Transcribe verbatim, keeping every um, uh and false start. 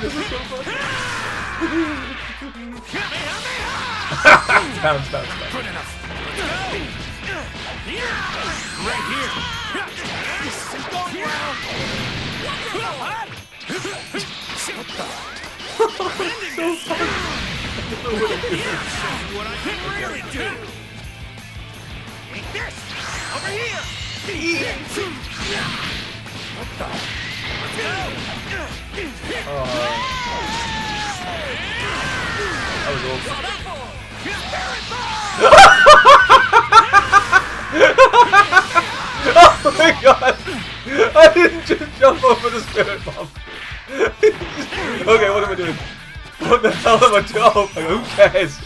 This is so fun. Bounce, bounce, bounce. Good enough. Right here. This is going well. What the? So fun. What I can really do. Take this. Over here. What the? Let's go. Oh. That was awesome. Oh my god! I didn't just jump over the spirit bomb. Okay, what am I doing? What the hell am I doing? Oh, who cares?